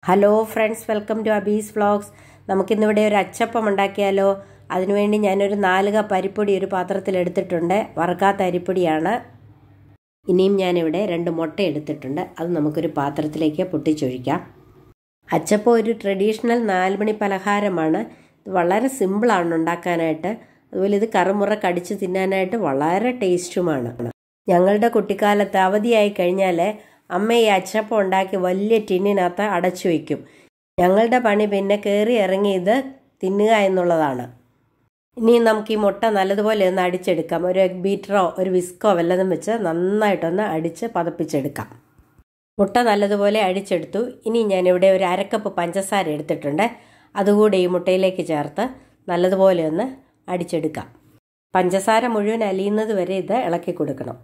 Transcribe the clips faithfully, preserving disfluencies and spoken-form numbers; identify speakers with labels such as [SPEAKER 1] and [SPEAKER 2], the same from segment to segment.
[SPEAKER 1] Hello friends, welcome to Abee's vlogs. നമുക്കിന്നിവിടെ ഒരു അച്ചപ്പം ഉണ്ടാക്കിയാലോ? അതിനുവേണ്ടി ഞാനൊരു നാല് കപ്പ് അരിപ്പൊടി ഒരു പാത്രത്തിൽ എടുത്തിട്ടുണ്ട്. വറുക്കാത്ത അരിപ്പൊടിയാണ്. ഇനിയും ഞാനിവിടെ രണ്ട് മുട്ട എടുത്തിട്ടുണ്ട്. അത് നമുക്കൊരു പാത്രത്തിലേക്ക് പൊട്ടിച്ചൊഴിക്കാം. അച്ചപ്പം ഒരു ട്രഡീഷണൽ നാലുമണി പലഹാരമാണ്. ഇത് വളരെ സിമ്പിളാണ് ഉണ്ടാക്കാനായിട്ട്. അതുപോലെ ഇത് കറുമുറ കടിച്ച് തിന്നാനായിട്ട് വളരെ ടേസ്റ്റുമാണ്. ഞങ്ങളുടെ കുട്ടിക്കാലത്ത് അവധിയായി കഴിഞ്ഞാൽ അമ്മ ഈ അച്ചപ്പം ഉണ്ടാക്കി വലിയ ടിന്നിനകത്ത് അടച്ചു വയ്ക്കും. ഞങ്ങളുടെ പണി പിന്നെ കയറി ഇറങ്ങി ഇത് തിന്നുക എന്നുള്ളതാണ്. ഇനി നമുക്ക് ഈ മുട്ട നല്ലതുപോലെ ഒന്ന് അടിച്ചെടുക്കാം. ഒരു എഗ് ബീറ്ററോ ഒരു വിസ്കോ വല്ലതും വെച്ച് നന്നായിട്ടൊന്ന് അടിച്ച് പതപ്പിച്ചെടുക്കാം. മുട്ട നല്ലതുപോലെ അടിച്ചെടുത്തു. ഇനി ഞാനിവിടെ ഒരു അരക്കപ്പ് പഞ്ചസാര എടുത്തിട്ടുണ്ട്. അതുകൂടി ഈ മുട്ടയിലേക്ക് ചേർത്ത് നല്ലതുപോലെ ഒന്ന് അടിച്ചെടുക്കാം. പഞ്ചസാര മുഴുവൻ അലിയുന്നത് വരെ ഇത് ഇളക്കി കൊടുക്കണം.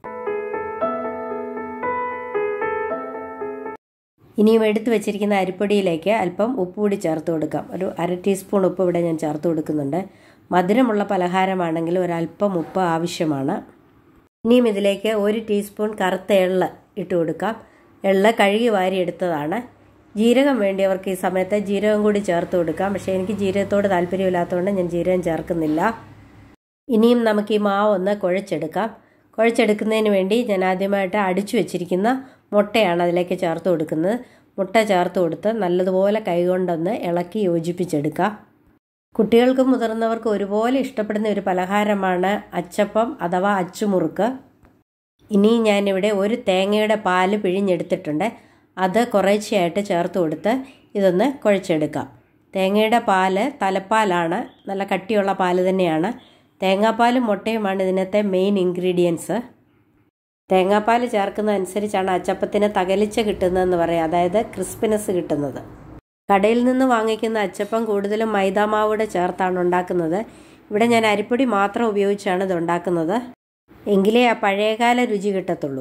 [SPEAKER 1] ഇനിയും എടുത്തു വെച്ചിരിക്കുന്ന അരിപ്പൊടിയിലേക്ക് അല്പം ഉപ്പ് കൂടി ചേർത്ത് കൊടുക്കാം. ഒരു അര ടീസ്പൂൺ ഉപ്പ് ഇവിടെ ഞാൻ ചേർത്ത് കൊടുക്കുന്നുണ്ട്. മധുരമുള്ള പലഹാരമാണെങ്കിൽ ഒരല്പം ഉപ്പ് ആവശ്യമാണ്. ഇനിയും ഇതിലേക്ക് ഒരു ടീസ്പൂൺ കറുത്ത എള്ള് ഇട്ട് കൊടുക്കാം. എള്ള് കഴുകി വാരി എടുത്തതാണ്. ജീരകം വേണ്ടിയവർക്ക് ഈ സമയത്ത് ജീരകം കൂടി ചേർത്ത് കൊടുക്കാം. പക്ഷേ എനിക്ക് ജീരകത്തോട് താല്പര്യമില്ലാത്തതുകൊണ്ട് ഞാൻ ജീരകം ചേർക്കുന്നില്ല. ഇനിയും നമുക്ക് ഈ മാവ് ഒന്ന് കുഴച്ചെടുക്കാം. കുഴച്ചെടുക്കുന്നതിന് വേണ്ടി ഞാൻ ആദ്യമായിട്ട് അടിച്ചു വെച്ചിരിക്കുന്ന മുട്ടയാണ് അതിലേക്ക് ചേർത്ത് കൊടുക്കുന്നത്. മുട്ട ചേർത്ത് കൊടുത്ത് നല്ലതുപോലെ കൈകൊണ്ടൊന്ന് ഇളക്കി യോജിപ്പിച്ചെടുക്കാം. കുട്ടികൾക്കും മുതിർന്നവർക്കും ഒരുപോലെ ഇഷ്ടപ്പെടുന്ന ഒരു പലഹാരമാണ് അച്ചപ്പം അഥവാ അച്ചുമുറുക്ക്. ഇനി ഞാനിവിടെ ഒരു തേങ്ങയുടെ പാല് പിഴിഞ്ഞെടുത്തിട്ടുണ്ട്. അത് കുറേശ്ശെയായിട്ട് ചേർത്ത് കൊടുത്ത് ഇതൊന്ന് കുഴച്ചെടുക്കാം. തേങ്ങയുടെ പാല് തലപ്പാലാണ്, നല്ല കട്ടിയുള്ള പാല് തന്നെയാണ്. തേങ്ങാപ്പാലും മുട്ടയുമാണ് ഇതിനകത്തെ മെയിൻ ഇൻഗ്രീഡിയൻസ്. തേങ്ങാപ്പാൽ ചേർക്കുന്ന അനുസരിച്ചാണ് അച്ചപ്പത്തിന് തകലിച്ച കിട്ടുന്നതെന്ന് പറയാം, അതായത് ക്രിസ്പിനെസ് കിട്ടുന്നത്. കടയിൽ നിന്ന് വാങ്ങിക്കുന്ന അച്ചപ്പം കൂടുതലും മൈദാമാവൂടെ ചേർത്താണ് ഉണ്ടാക്കുന്നത്. ഇവിടെ ഞാൻ അരിപ്പൊടി മാത്രം ഉപയോഗിച്ചാണ് ഇത് ഉണ്ടാക്കുന്നത്. എങ്കിലേ ആ പഴയകാല രുചി കിട്ടത്തുള്ളൂ.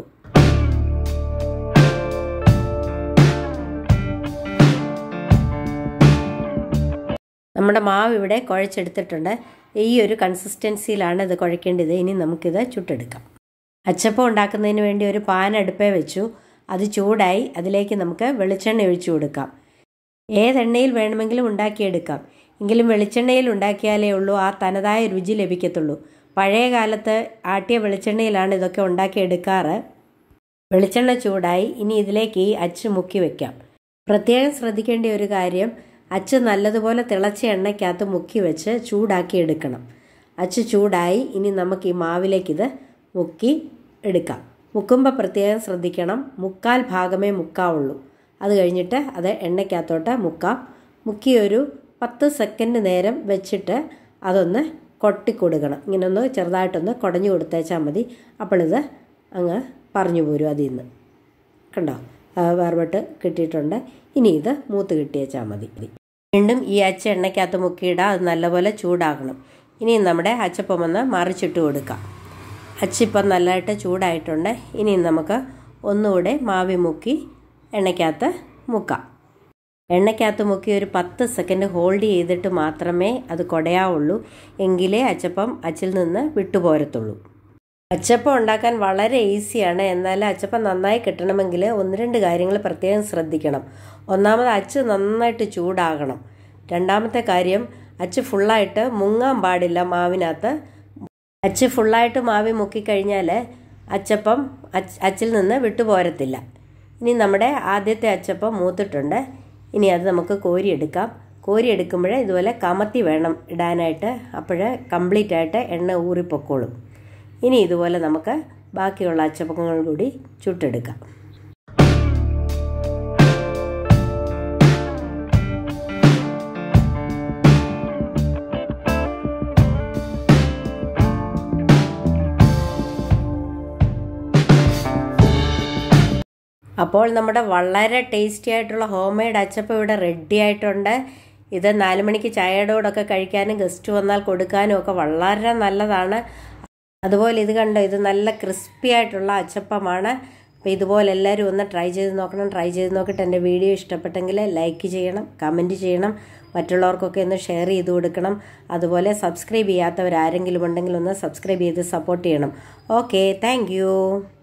[SPEAKER 1] നമ്മുടെ മാവ് ഇവിടെ കുഴച്ചെടുത്തിട്ടുണ്ട്. ഈ ഒരു കൺസിസ്റ്റൻസിയിലാണ് ഇത് കുഴക്കേണ്ടത്. ഇനി നമുക്കിത് ചുട്ടെടുക്കാം. അച്ചപ്പം ഉണ്ടാക്കുന്നതിന് വേണ്ടി ഒരു പാൻ അടുപ്പേ വെച്ചു. അത് ചൂടായി. അതിലേക്ക് നമുക്ക് വെളിച്ചെണ്ണ ഒഴിച്ചു കൊടുക്കാം. ഏതെണ്ണയിൽ വേണമെങ്കിലും ഉണ്ടാക്കിയെടുക്കാം. എങ്കിലും വെളിച്ചെണ്ണയിൽ ഉണ്ടാക്കിയാലേ ഉള്ളൂ ആ തനതായ രുചി ലഭിക്കത്തുള്ളൂ. പഴയ കാലത്ത് ആട്ടിയ വെളിച്ചെണ്ണയിലാണ് ഇതൊക്കെ ഉണ്ടാക്കിയെടുക്കാറ്. വെളിച്ചെണ്ണ ചൂടായി. ഇനി ഇതിലേക്ക് ഈ അച്ച് മുക്കി വയ്ക്കാം. പ്രത്യേകം ശ്രദ്ധിക്കേണ്ട ഒരു കാര്യം, അച്ച് നല്ലതുപോലെ തിളച്ച എണ്ണയ്ക്കകത്ത് മുക്കി വെച്ച് ചൂടാക്കി എടുക്കണം. അച്ച് ചൂടായി. ഇനി നമുക്ക് ഈ മാവിലേക്കിത് മുക്കി എടുക്കാം. മുക്കുമ്പോൾ പ്രത്യേകം ശ്രദ്ധിക്കണം, മുക്കാൽ ഭാഗമേ മുക്കാവുള്ളൂ. അത് കഴിഞ്ഞിട്ട് അത് എണ്ണയ്ക്കകത്തോട്ട് മുക്കാം. മുക്കി ഒരു പത്ത് സെക്കൻഡ് നേരം വെച്ചിട്ട് അതൊന്ന് കൊട്ടിക്കൊടുക്കണം. ഇങ്ങനെ ഒന്ന് ചെറുതായിട്ടൊന്ന് കുടഞ്ഞു കൊടുത്തേച്ചാൽ മതി. അപ്പോളിത് അങ്ങ് പറഞ്ഞു പോരും അതിൽ നിന്ന്. കണ്ടോ, വേർപെട്ട് കിട്ടിയിട്ടുണ്ട്. ഇനി ഇത് മൂത്ത് കിട്ടിയേച്ചാൽ മതി. വീണ്ടും ഈ അച്ച എണ്ണയ്ക്കകത്ത് മുക്കിയിടാം. അത് നല്ലപോലെ ചൂടാകണം. ഇനി നമ്മുടെ അച്ചപ്പം ഒന്ന് മറിച്ചിട്ട് കൊടുക്കാം. അച്ചിപ്പം നല്ലതായിട്ട് ചൂടായിട്ടുണ്ട്. ഇനി നമുക്ക് ഒന്നുകൂടെ മാവി മുക്കി എണ്ണയ്ക്കകത്ത് മുക്കാം. എണ്ണയ്ക്കകത്ത് മുക്കി ഒരു പത്ത് സെക്കൻഡ് ഹോൾഡ് ചെയ്തിട്ട് മാത്രമേ അത് കുടയാവുള്ളൂ. എങ്കിലേ അച്ചപ്പം അച്ചിൽ നിന്ന് വിട്ടുപോരത്തുള്ളൂ. അച്ചപ്പം ഉണ്ടാക്കാൻ വളരെ ഈസിയാണ്. എന്നാൽ അച്ചപ്പം നന്നായി കിട്ടണമെങ്കിൽ ഒന്ന് രണ്ട് കാര്യങ്ങൾ പ്രത്യേകം ശ്രദ്ധിക്കണം. ഒന്നാമത് അച്ച് നന്നായിട്ട് ചൂടാകണം. രണ്ടാമത്തെ കാര്യം, അച്ച് ഫുള്ളായിട്ട് മുങ്ങാൻ പാടില്ല മാവിനകത്ത്. അച്ച് ഫുള്ളായിട്ട് മാവി മുക്കിക്കഴിഞ്ഞാൽ അച്ചപ്പം അച്ച് അച്ചിൽ നിന്ന് വിട്ടുപോരത്തില്ല. ഇനി നമ്മുടെ ആദ്യത്തെ അച്ചപ്പം മൂത്തിട്ടുണ്ട്. ഇനി അത് നമുക്ക് കോരിയെടുക്കാം. കോരിയെടുക്കുമ്പോഴേ ഇതുപോലെ കമത്തി വേണം ഇടാനായിട്ട്. അപ്പോഴേ കംപ്ലീറ്റ് ആയിട്ട് എണ്ണ ഊറിപ്പൊക്കോളും. ഇനി ഇതുപോലെ നമുക്ക് ബാക്കിയുള്ള അച്ചപ്പങ്ങൾ കൂടി ചുട്ടെടുക്കാം. അപ്പോൾ നമ്മുടെ വളരെ ടേസ്റ്റി ആയിട്ടുള്ള ഹോം മെയ്ഡ് അച്ചപ്പം ഇവിടെ റെഡി ആയിട്ടുണ്ട്. ഇത് നാല് മണിക്ക് ചായയുടെ കൂടെയൊക്കെ കഴിക്കാനും ഗസ്റ്റ് വന്നാൽ കൊടുക്കാനും ഒക്കെ വളരെ നല്ലതാണ്. അതുപോലെ ഇത് കണ്ടോ, ഇത് നല്ല ക്രിസ്പി ആയിട്ടുള്ള അച്ചപ്പമാണ്. അപ്പോൾ ഇതുപോലെ എല്ലാവരും ഒന്ന് ട്രൈ ചെയ്ത് നോക്കണം. ട്രൈ ചെയ്ത് നോക്കിയിട്ട് എൻ്റെ വീഡിയോ ഇഷ്ടപ്പെട്ടെങ്കിൽ ലൈക്ക് ചെയ്യണം, കമൻറ്റ് ചെയ്യണം, മറ്റുള്ളവർക്കൊക്കെ ഒന്ന് ഷെയർ ചെയ്ത് കൊടുക്കണം. അതുപോലെ സബ്സ്ക്രൈബ് ചെയ്യാത്തവരാരെങ്കിലും ഉണ്ടെങ്കിൽ ഒന്ന് സബ്സ്ക്രൈബ് ചെയ്ത് സപ്പോർട്ട് ചെയ്യണം. Okay, thank